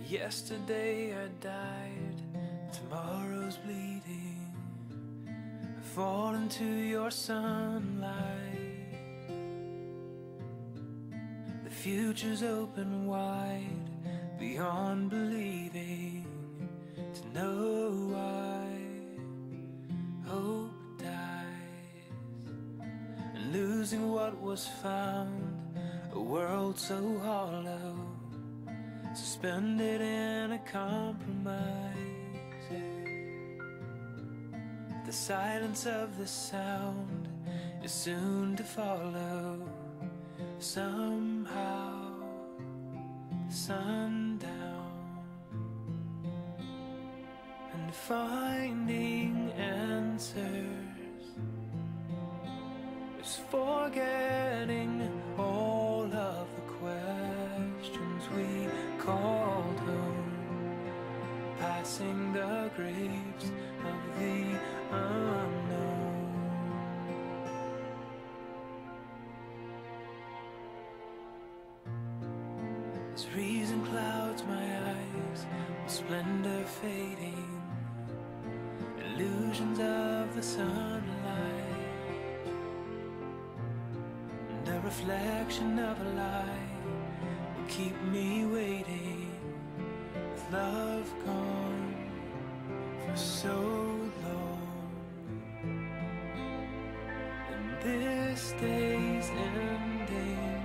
Yesterday I died, tomorrow's bleeding. I fall into your sunlight. The future's open wide, beyond believing. To know why hope dies, and losing what was found, a world so hollow, suspended in a compromise. The silence of the sound is soon to follow. Somehow, sundown, and finding answers is forgetting all of the questions we called home, passing the graves of the unknown. As reason clouds my eyes, with splendor fading, illusions of the sunlight, and a reflection of a lie will keep me waiting, with love gone for so long. And this day's ending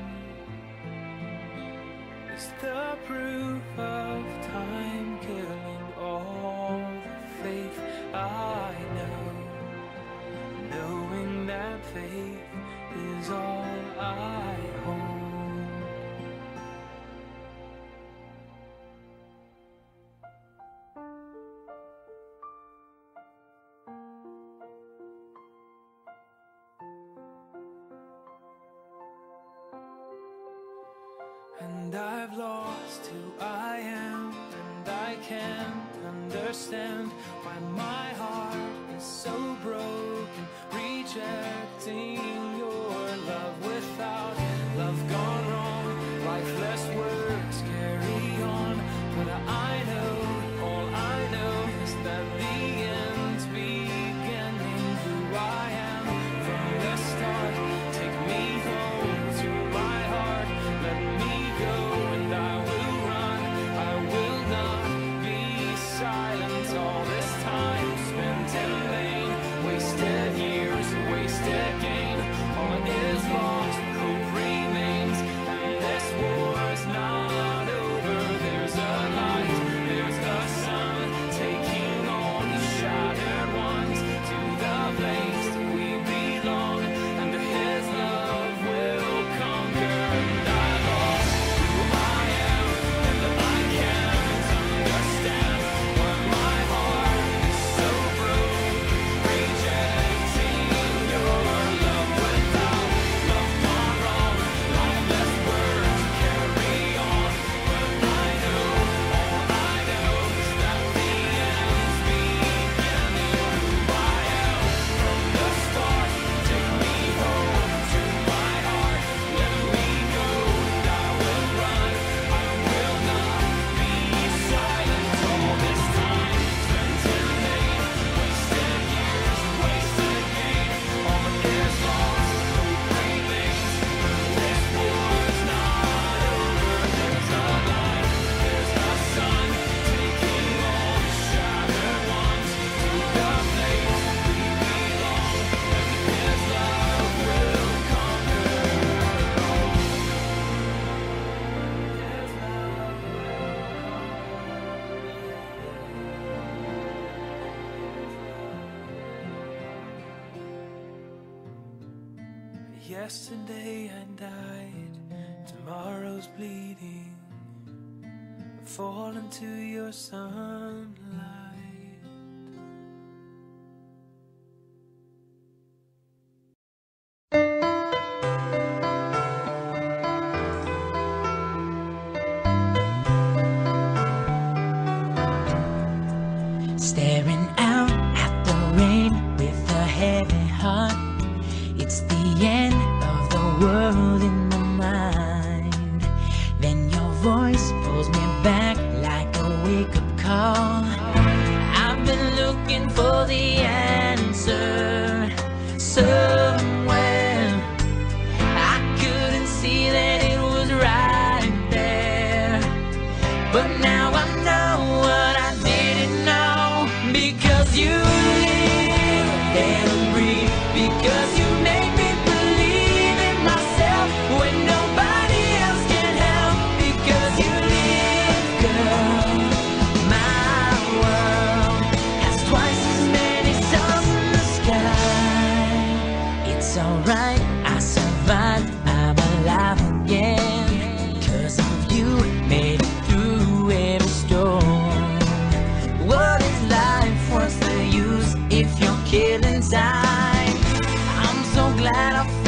is the proof of time killing all the faith I know, knowing that faith is all I hold. And I've lost who I am, and I can't understand why my heart is so broken, rejecting your love. Without love gone wrong, lifeless words carry on. But I know, all I know is that the end's beginning. Who I am from the start, take me home to my heart, let me go, and I will run, I will not be silent. All this time spent in vain, wasted years, wasted gain. All is lost, hope remains, and this war's not over. There's a light, there's a sun, taking all the shattered ones to the place that we belong, and His love will conquer. And I lost who I am, and I can't understand why my heart is so broken, rejecting your love. Without love gone wrong, lifeless words carry on. But I know, all I know is that the end's beginning. Who I am from the start, take me home to my heart, let me go, and I will run, I will not be silent. All this time spent in vain, wasted years, wasted gain. All is lost, hope remains, this war's not over. There's a light, there's a sun, taking all the shattered ones to the place we belong, and His love will conquer all. His love will. Yesterday I died, tomorrow's bleeding. I fall into your sunlight. Staring out at the rain with a heavy heart. It's the end of the world in my mind. Then your voice pulls me back like a because you make me believe in myself when nobody else can help. Because you live, girl, my world has twice as many stars in the sky. It's alright, I survived, I'm alive again, 'cause of you, made it through every storm. What is life, what's the use if you're killing time? I'm so glad I